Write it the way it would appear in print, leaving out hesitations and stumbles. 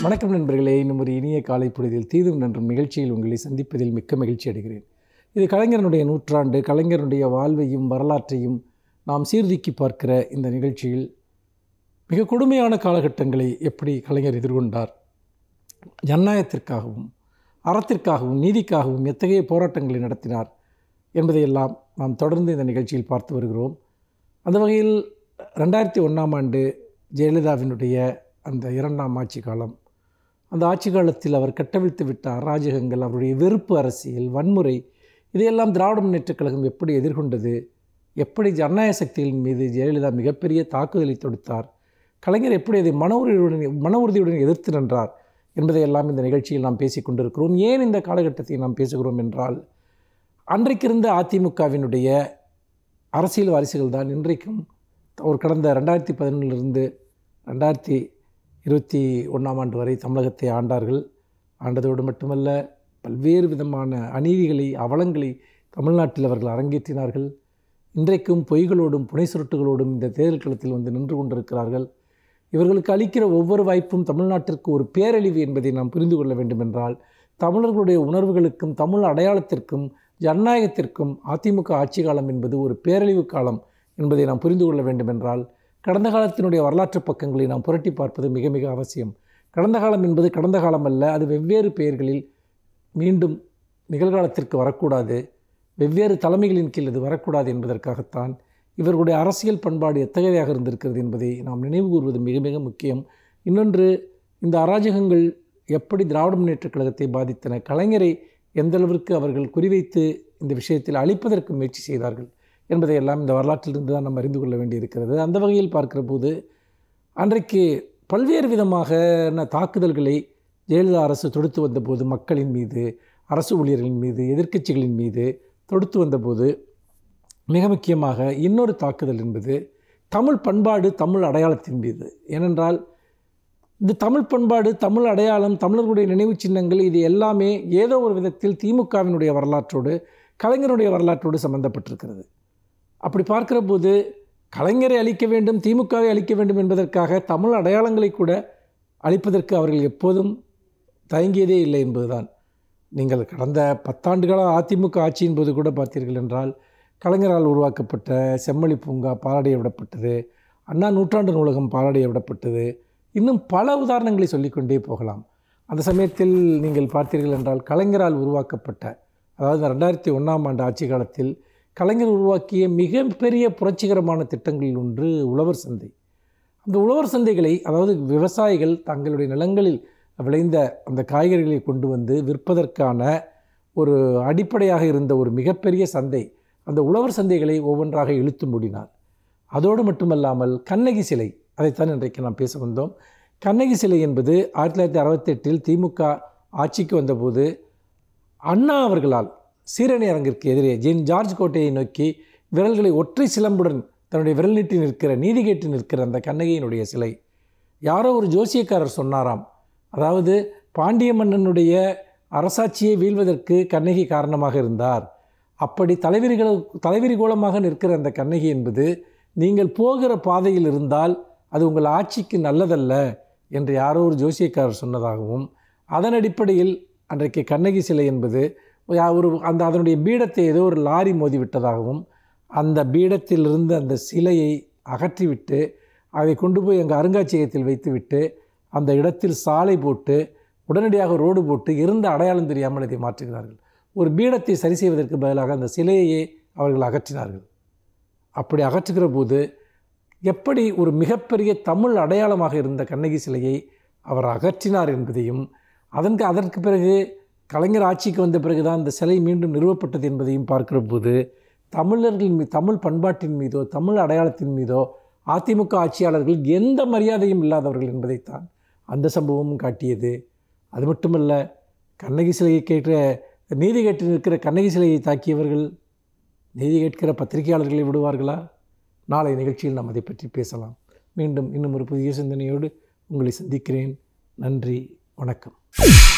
வணக்கம் நண்பர்களே, இன்னும் ஒரு இனிய காலை பொழுதில் தீதும் நன்றும் நிகழ்ச்சியில் உங்களை சந்திப்பதில் மிக்க மகிழ்ச்சி அடைகிறேன். இது கலைஞரனுடைய நூற்றாண்டு, கலைஞருடைய வாழ்வையும் வரலாற்றையும் நாம் சீர்தூக்கி பார்க்கிற இந்த நிகழ்ச்சியில் மிக கொடுமையான காலகட்டங்களை எப்படி கலைஞர் எதிர்கொண்டார், ஜனநாயகத்திற்காகவும் அறத்திற்காகவும் நீதிக்காகவும் எத்தகைய போராட்டங்களை நடத்தினார் என்பதையெல்லாம் நாம் தொடர்ந்து இந்த நிகழ்ச்சியில் பார்த்து வருகிறோம். அந்த வகையில் 2001ஆம் ஆண்டு ஜெயலலிதாவினுடைய அந்த 2ஆம் ஆட்சி காலம், அந்த ஆட்சி காலத்தில் அவர் கட்டவிழ்த்து விட்ட அராஜகங்கள், அவருடைய வெறுப்பு அரசியல், வன்முறை, இதையெல்லாம் திராவிட முன்னேற்றக் கழகம் எப்படி எதிர்கொண்டது, எப்படி ஜனநாயக சக்திகளின் மீது ஜெயலலிதா மிகப்பெரிய தாக்குதலை தொடுத்தார், கலைஞர் எப்படி அதை மன உறுதியுடன் எதிர்த்து நின்றார் என்பதையெல்லாம் இந்த நிகழ்ச்சியில் நாம் பேசிக் கொண்டிருக்கிறோம். ஏன் இந்த காலகட்டத்தை நாம் பேசுகிறோம் என்றால், அன்றைக்கிருந்த அதிமுகவினுடைய அரசியல் வாரிசுகள் தான் இன்றைக்கும் ஒரு கடந்த 2011 2021ஆம் ஆண்டு வரை தமிழகத்தை ஆண்டார்கள். ஆண்டதோடு மட்டுமல்ல, பல்வேறு விதமான அநீதிகளை, அவலங்களை தமிழ்நாட்டில் அவர்கள் அரங்கேற்றினார்கள். இன்றைக்கும் பொய்களோடும் புனை சுருட்டுகளோடும் இந்த தேர்தல் களத்தில் வந்து நின்று கொண்டிருக்கிறார்கள். இவர்களுக்கு அளிக்கிற ஒவ்வொரு வாய்ப்பும் தமிழ்நாட்டிற்கு ஒரு பேரழிவு என்பதை நாம் புரிந்து கொள்ள வேண்டும் என்றால், தமிழர்களுடைய உணர்வுகளுக்கும் தமிழ் அடையாளத்திற்கும் ஜனநாயகத்திற்கும் அதிமுக ஆட்சி காலம் என்பது ஒரு பேரழிவு காலம் என்பதை நாம் புரிந்து கொள்ள வேண்டும் என்றால், கடந்த காலத்தினுடைய வரலாற்று பக்கங்களை நாம் புரட்டி பார்ப்பது மிக மிக அவசியம். கடந்த காலம் என்பது கடந்த காலம் அல்ல, அது வெவ்வேறு பெயர்களில் மீண்டும் நிகழ்காலத்திற்கு வரக்கூடாது, வெவ்வேறு தலைமைகளின் கீழ் இது வரக்கூடாது என்பதற்காகத்தான் இவர்களுடைய அரசியல் பண்பாடு எத்தகையதாக இருந்திருக்கிறது என்பதை நாம் நினைவு கூறுவது மிக மிக முக்கியம். இன்னொன்று, இந்த அராஜகங்கள் எப்படி திராவிட முன்னேற்றக் கழகத்தை பாதித்தன, கலைஞரை எந்தளவிற்கு அவர்கள் குறிவைத்து இந்த விஷயத்தில் அழிப்பதற்கு முயற்சி செய்தார்கள் என்பதையெல்லாம் இந்த வரலாற்றிலிருந்து தான் நாம் அறிந்து கொள்ள வேண்டியிருக்கிறது. அந்த வகையில் பார்க்கிற போது, அன்றைக்கு பல்வேறு விதமாக தாக்குதல்களை ஜெயலலிதா அரசு தொடுத்து வந்தபோது, மக்களின் மீது, அரசு ஊழியர்களின் மீது, எதிர்க்கட்சிகளின் மீது தொடுத்து வந்தபோது, மிக முக்கியமாக இன்னொரு தாக்குதல் என்பது தமிழ் பண்பாடு, தமிழ் அடையாளத்தின் மீது. ஏனென்றால் இந்த தமிழ் பண்பாடு, தமிழ் அடையாளம், தமிழர்களுடைய நினைவு சின்னங்கள், இது எல்லாமே ஏதோ ஒரு விதத்தில் திமுகவினுடைய வரலாற்றோடு, கலைஞருடைய வரலாற்றோடு சம்பந்தப்பட்டிருக்கிறது. அப்படி பார்க்கிற போது, கலைஞரை அழிக்க வேண்டும், திமுகவை அழிக்க வேண்டும் என்பதற்காக தமிழ் அடையாளங்களை கூட அழிப்பதற்கு அவர்கள் எப்போதும் தயங்கியதே இல்லை என்பதுதான். நீங்கள் கடந்த 10 ஆண்டுகளாக அதிமுக ஆட்சியின் போது கூட பார்த்தீர்கள் என்றால், கலைஞரால் உருவாக்கப்பட்ட செம்மொழி பூங்கா பாராடைய விடப்பட்டது, அண்ணா நூற்றாண்டு நூலகம் பாராடைய விடப்பட்டது, இன்னும் பல உதாரணங்களை சொல்லிக்கொண்டே போகலாம். அந்த சமயத்தில் நீங்கள் பார்த்தீர்கள் என்றால், கலைஞரால் உருவாக்கப்பட்ட, அதாவது 2001ஆம் ஆண்டு ஆட்சி காலத்தில் கலைஞர் உருவாக்கிய மிகப்பெரிய புரட்சிகரமான திட்டங்களில் ஒன்று உழவர் சந்தை. அந்த உழவர் சந்தைகளை, அதாவது விவசாயிகள் தங்களுடைய நிலங்களில் விளைந்த அந்த காய்கறிகளை கொண்டு வந்து விற்பதற்கான ஒரு அடிப்படையாக இருந்த ஒரு மிகப்பெரிய சந்தை, அந்த உழவர் சந்தைகளை ஒவ்வொன்றாக இழுத்து மூடினார். அதோடு மட்டுமல்லாமல் கண்ணகி சிலை, அதைத்தான் இன்றைக்கு நாம் பேச வந்தோம். கண்ணகி சிலை என்பது 1968இல் திமுக ஆட்சிக்கு வந்தபோது அண்ணா அவர்களால் சீரணி அரங்கிற்கு எதிரே ஜார்ஜ் கோட்டையை நோக்கி விரல்களை ஒற்றை சிலம்புடன் தன்னுடைய விரல் நீட்டி நிற்கிற, நீதி கேட்டு நிற்கிற அந்த கண்ணகியினுடைய சிலை, யாரோ ஒரு ஜோசியக்காரர் சொன்னாராம், அதாவது பாண்டிய மன்னனுடைய அரசாட்சியை வீழ்வதற்கு கண்ணகி காரணமாக இருந்தார், அப்படி தலைவிரி கோலமாக நிற்கிற அந்த கண்ணகி என்பது நீங்கள் போகிற பாதையில் இருந்தால் அது உங்கள் ஆட்சிக்கு நல்லதல்ல என்று யாரோ ஒரு ஜோசியக்காரர் சொன்னதாகவும், அதன் அடிப்படையில் அன்றைக்கு கண்ணகி சிலை என்பது அதனுடைய பீடத்தை ஏதோ ஒரு லாரி மோதி விட்டதாகவும், அந்த பீடத்திலிருந்து அந்த சிலையை அகற்றிவிட்டு அதை கொண்டு போய் எங்கள் அருங்காட்சியகத்தில் வைத்துவிட்டு அந்த இடத்தில் சாலை போட்டு உடனடியாக ரோடு போட்டு இருந்த அடையாளம் தெரியாமல் இதை மாற்றுகிறார்கள். ஒரு பீடத்தை சரி செய்வதற்கு பதிலாக அந்த சிலையையே அவர்கள் அகற்றினார்கள். அப்படி அகற்றுகிற போது எப்படி ஒரு மிகப்பெரிய தமிழ் அடையாளமாக இருந்த கண்ணகி சிலையை அவர் அகற்றினார் என்பதையும், அதற்கு பிறகு கலைஞர் ஆட்சிக்கு வந்த பிறகுதான் இந்த சிலை மீண்டும் நிறுவப்பட்டது என்பதையும் பார்க்கிற போது, தமிழ் பண்பாட்டின் மீதோ தமிழ் அடையாளத்தின் மீதோ அதிமுக ஆட்சியாளர்கள் எந்த மரியாதையும் இல்லாதவர்கள் என்பதைத்தான் அந்த சம்பவமும் காட்டியது. அது மட்டுமல்ல, கண்ணகி சிலையை நீதி கேட்டு நிற்கிற கண்ணகி சிலையை தாக்கியவர்கள் நீதி கேட்கிற பத்திரிகையாளர்களை விடுவார்களா? நாளை நிகழ்ச்சியில் நாம் அதை பற்றி பேசலாம். மீண்டும் இன்னும் ஒரு புதிய சிந்தனையோடு உங்களை சந்திக்கிறேன். நன்றி, வணக்கம்.